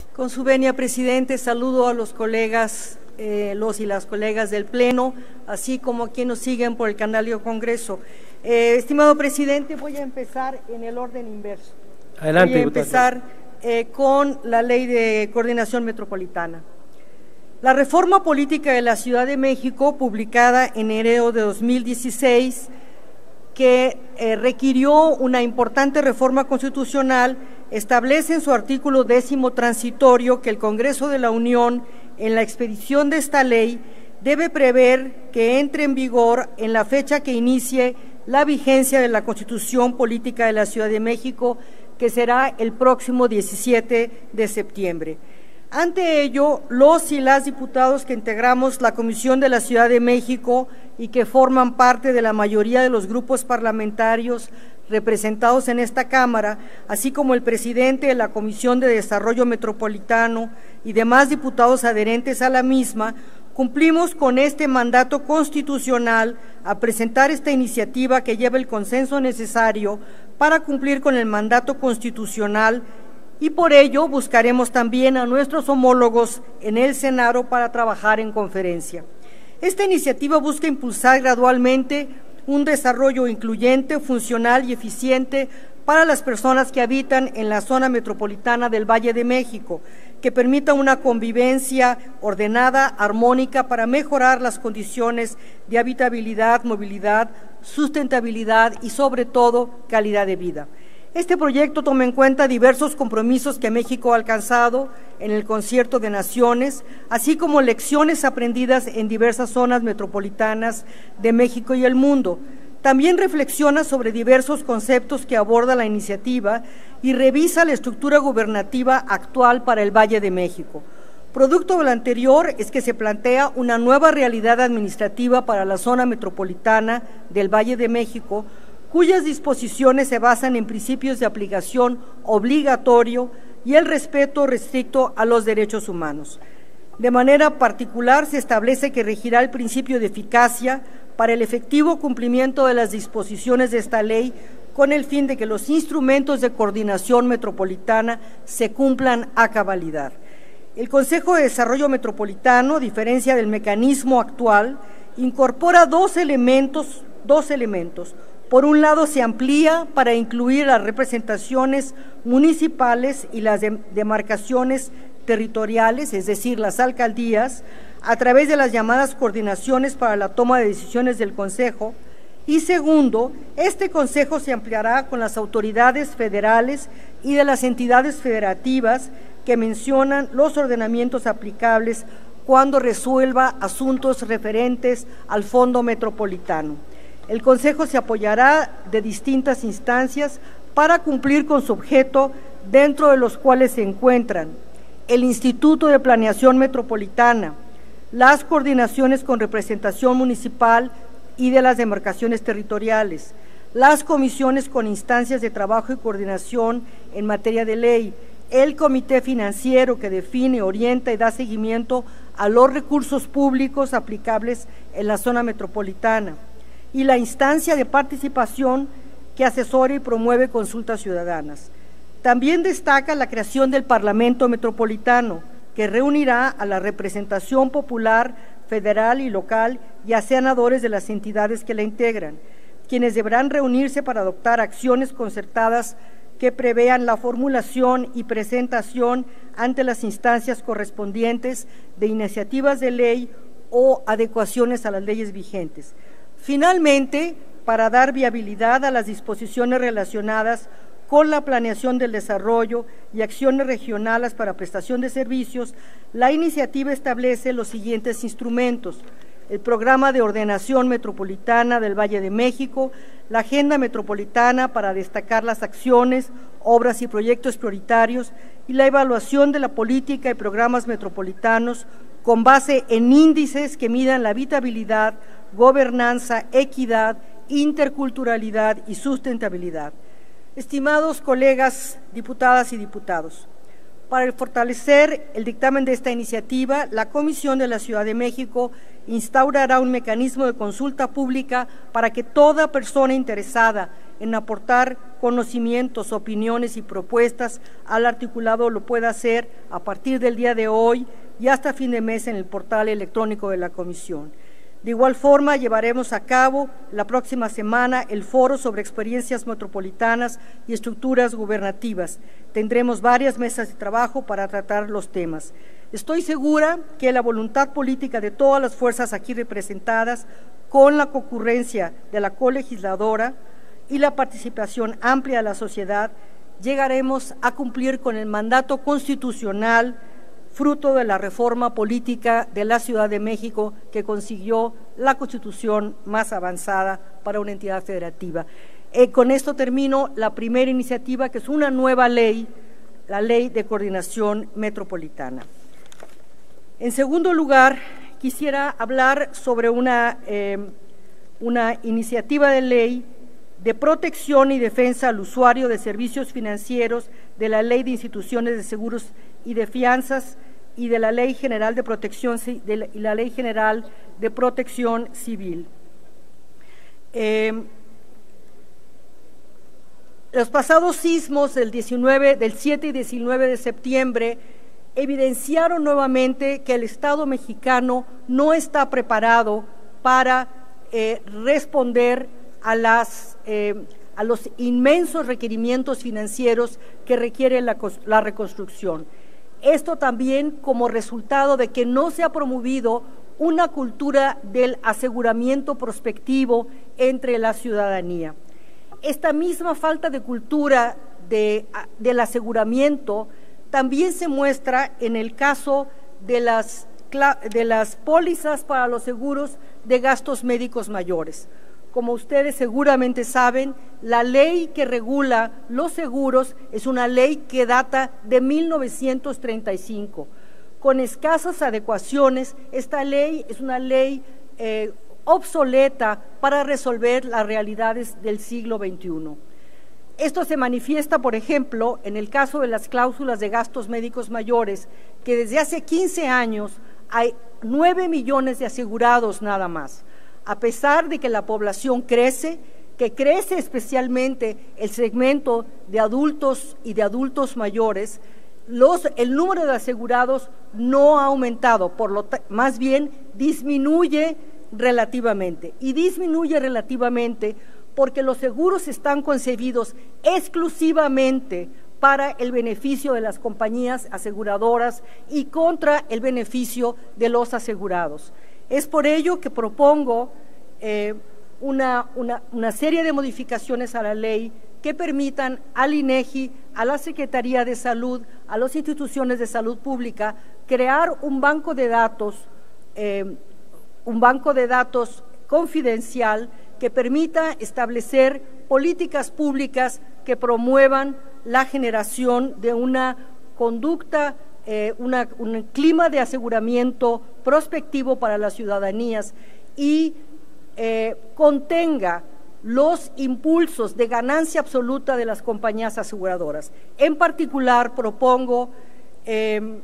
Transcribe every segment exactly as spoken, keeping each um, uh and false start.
Con su venia, presidente, saludo a los colegas, eh, los y las colegas del Pleno, así como a quienes nos siguen por el canal del Congreso. Eh, estimado presidente, voy a empezar en el orden inverso. Adelante, voy a empezar eh, con la Ley de Coordinación Metropolitana. La reforma política de la Ciudad de México, publicada en enero de dos mil dieciséis, que eh, requirió una importante reforma constitucional, establece en su artículo décimo transitorio que el Congreso de la Unión, en la expedición de esta ley, debe prever que entre en vigor en la fecha que inicie la vigencia de la Constitución Política de la Ciudad de México, que será el próximo diecisiete de septiembre. Ante ello, los y las diputados que integramos la Comisión de la Ciudad de México y que forman parte de la mayoría de los grupos parlamentarios representados en esta Cámara, así como el presidente de la Comisión de Desarrollo Metropolitano y demás diputados adherentes a la misma, cumplimos con este mandato constitucional a presentar esta iniciativa que lleva el consenso necesario para cumplir con el mandato constitucional, y por ello buscaremos también a nuestros homólogos en el Senado para trabajar en conferencia. Esta iniciativa busca impulsar gradualmente un desarrollo incluyente, funcional y eficiente para las personas que habitan en la zona metropolitana del Valle de México, que permita una convivencia ordenada, armónica, para mejorar las condiciones de habitabilidad, movilidad, sustentabilidad y, sobre todo, calidad de vida. Este proyecto toma en cuenta diversos compromisos que México ha alcanzado en el Concierto de Naciones, así como lecciones aprendidas en diversas zonas metropolitanas de México y el mundo. También reflexiona sobre diversos conceptos que aborda la iniciativa y revisa la estructura gubernativa actual para el Valle de México. Producto de lo anterior es que se plantea una nueva realidad administrativa para la zona metropolitana del Valle de México, cuyas disposiciones se basan en principios de aplicación obligatorio y el respeto restricto a los derechos humanos. De manera particular, se establece que regirá el principio de eficacia para el efectivo cumplimiento de las disposiciones de esta ley, con el fin de que los instrumentos de coordinación metropolitana se cumplan a cabalidad. El Consejo de Desarrollo Metropolitano, a diferencia del mecanismo actual, incorpora dos elementos, dos elementos. Por un lado, se amplía para incluir las representaciones municipales y las demarcaciones territoriales, es decir, las alcaldías, a través de las llamadas coordinaciones para la toma de decisiones del Consejo. Y segundo, este Consejo se ampliará con las autoridades federales y de las entidades federativas que mencionan los ordenamientos aplicables cuando resuelva asuntos referentes al Fondo Metropolitano. El Consejo se apoyará de distintas instancias para cumplir con su objeto, dentro de los cuales se encuentran el Instituto de Planeación Metropolitana, las coordinaciones con representación municipal y de las demarcaciones territoriales, las comisiones con instancias de trabajo y coordinación en materia de ley, el Comité Financiero que define, orienta y da seguimiento a los recursos públicos aplicables en la zona metropolitana, y la instancia de participación que asesora y promueve consultas ciudadanas. También destaca la creación del Parlamento Metropolitano, que reunirá a la representación popular, federal y local y a senadores de las entidades que la integran, quienes deberán reunirse para adoptar acciones concertadas que prevean la formulación y presentación ante las instancias correspondientes de iniciativas de ley o adecuaciones a las leyes vigentes. Finalmente, para dar viabilidad a las disposiciones relacionadas con la planeación del desarrollo y acciones regionales para prestación de servicios, la iniciativa establece los siguientes instrumentos: el Programa de Ordenación Metropolitana del Valle de México, la Agenda Metropolitana para destacar las acciones, obras y proyectos prioritarios, y la evaluación de la política y programas metropolitanos con base en índices que midan la habitabilidad, gobernanza, equidad, interculturalidad y sustentabilidad. Estimados colegas, diputadas y diputados, para fortalecer el dictamen de esta iniciativa, la Comisión de la Ciudad de México instaurará un mecanismo de consulta pública para que toda persona interesada en aportar conocimientos, opiniones y propuestas al articulado lo pueda hacer a partir del día de hoy y hasta fin de mes en el portal electrónico de la Comisión. De igual forma, llevaremos a cabo la próxima semana el foro sobre experiencias metropolitanas y estructuras gubernativas. Tendremos varias mesas de trabajo para tratar los temas. Estoy segura que la voluntad política de todas las fuerzas aquí representadas, con la concurrencia de la colegisladora y la participación amplia de la sociedad, llegaremos a cumplir con el mandato constitucional fruto de la reforma política de la Ciudad de México que consiguió la Constitución más avanzada para una entidad federativa. Eh, con esto termino la primera iniciativa, que es una nueva ley, la Ley de Coordinación Metropolitana. En segundo lugar, quisiera hablar sobre una, eh, una iniciativa de ley de protección y defensa al usuario de servicios financieros de la Ley de Instituciones de Seguros y de Fianzas y de la Ley General de Protección de la, y la Ley General de Protección Civil. Eh, los pasados sismos del diecinueve, del siete y diecinueve de septiembre evidenciaron nuevamente que el Estado mexicano no está preparado para eh, responder a las eh, a los inmensos requerimientos financieros que requiere la, la reconstrucción. Esto también como resultado de que no se ha promovido una cultura del aseguramiento prospectivo entre la ciudadanía. Esta misma falta de cultura de, del aseguramiento también se muestra en el caso de las, de las pólizas para los seguros de gastos médicos mayores. Como ustedes seguramente saben, la ley que regula los seguros es una ley que data de mil novecientos treinta y cinco. Con escasas adecuaciones, esta ley es una ley eh, obsoleta para resolver las realidades del siglo veintiuno. Esto se manifiesta, por ejemplo, en el caso de las cláusulas de gastos médicos mayores, que desde hace quince años hay nueve millones de asegurados nada más. A pesar de que la población crece, que crece especialmente el segmento de adultos y de adultos mayores, los, el número de asegurados no ha aumentado, por lo más bien disminuye relativamente. Y disminuye relativamente porque los seguros están concebidos exclusivamente para el beneficio de las compañías aseguradoras y contra el beneficio de los asegurados. Es por ello que propongo eh, una, una, una serie de modificaciones a la ley que permitan al INEGI, a la Secretaría de Salud, a las instituciones de salud pública, crear un banco de datos, eh, un banco de datos confidencial que permita establecer políticas públicas que promuevan la generación de una conducta Eh, una, un clima de aseguramiento prospectivo para las ciudadanías y eh, contenga los impulsos de ganancia absoluta de las compañías aseguradoras. En particular, propongo eh,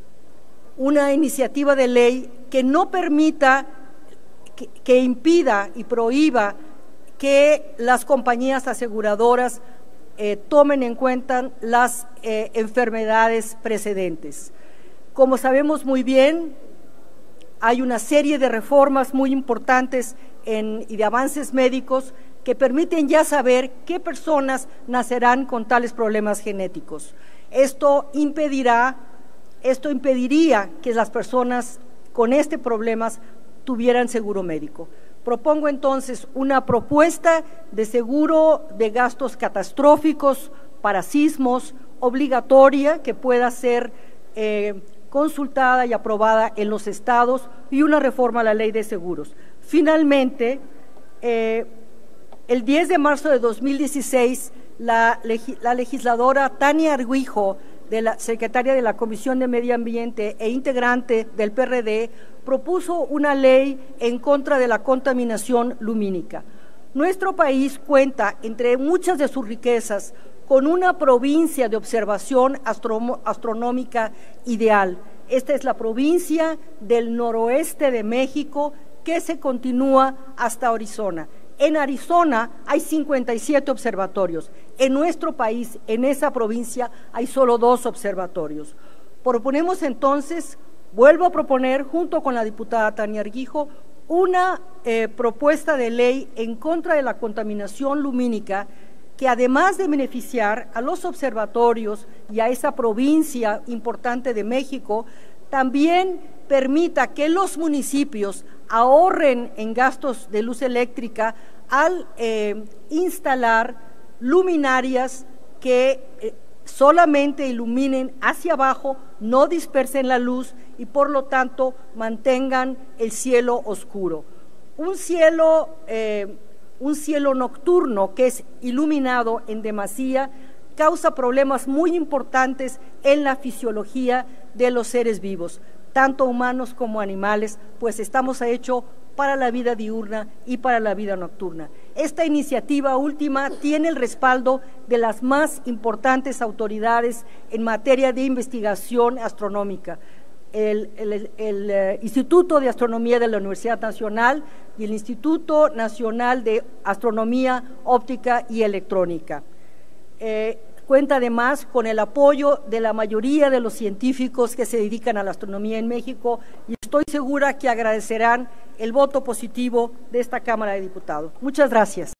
una iniciativa de ley que no permita, que, que impida y prohíba que las compañías aseguradoras Eh, tomen en cuenta las eh, enfermedades precedentes. Como sabemos muy bien, hay una serie de reformas muy importantes en, y de avances médicos que permiten ya saber qué personas nacerán con tales problemas genéticos. Esto impedirá, esto impediría que las personas con este problema tuvieran seguro médico. Propongo entonces una propuesta de seguro de gastos catastróficos para sismos obligatoria que pueda ser eh, consultada y aprobada en los estados y una reforma a la ley de seguros. Finalmente, eh, el diez de marzo de dos mil dieciséis, la, la legisladora Tania Argüijo, de la secretaria de la Comisión de Medio Ambiente e integrante del P R D, propuso una ley en contra de la contaminación lumínica. Nuestro país cuenta, entre muchas de sus riquezas, con una provincia de observación astro, astronómica ideal. Esta es la provincia del noroeste de México que se continúa hasta Arizona. En Arizona hay cincuenta y siete observatorios. En nuestro país, en esa provincia, hay solo dos observatorios. Proponemos entonces, vuelvo a proponer, junto con la diputada Tania Argüijo, una eh, propuesta de ley en contra de la contaminación lumínica que, además de beneficiar a los observatorios y a esa provincia importante de México, también permita que los municipios ahorren en gastos de luz eléctrica al eh, instalar luminarias que eh, solamente iluminen hacia abajo, no dispersen la luz y por lo tanto mantengan el cielo oscuro. Un cielo, eh, un cielo nocturno que es iluminado en demasía causa problemas muy importantes en la fisiología de los seres vivos, tanto humanos como animales, pues estamos hechos para la vida diurna y para la vida nocturna. Esta iniciativa última tiene el respaldo de las más importantes autoridades en materia de investigación astronómica, el, el, el, el eh, Instituto de Astronomía de la Universidad Nacional y el Instituto Nacional de Astronomía Óptica y Electrónica. Eh, Cuenta además con el apoyo de la mayoría de los científicos que se dedican a la astronomía en México y estoy segura que agradecerán el voto positivo de esta Cámara de Diputados. Muchas gracias.